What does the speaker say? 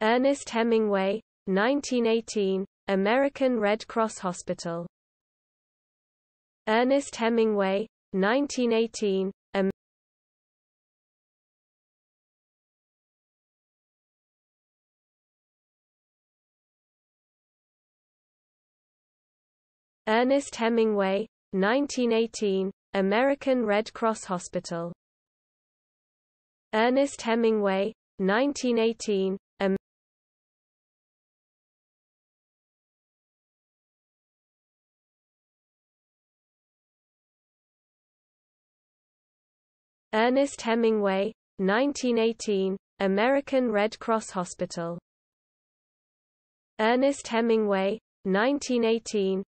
Ernest Hemingway, 1918, American Red Cross Hospital. Ernest Hemingway, 1918, Ernest Hemingway, 1918, American Red Cross Hospital. Ernest Hemingway, 1918, Ernest Hemingway, 1918, American Red Cross Hospital. Ernest Hemingway, 1918,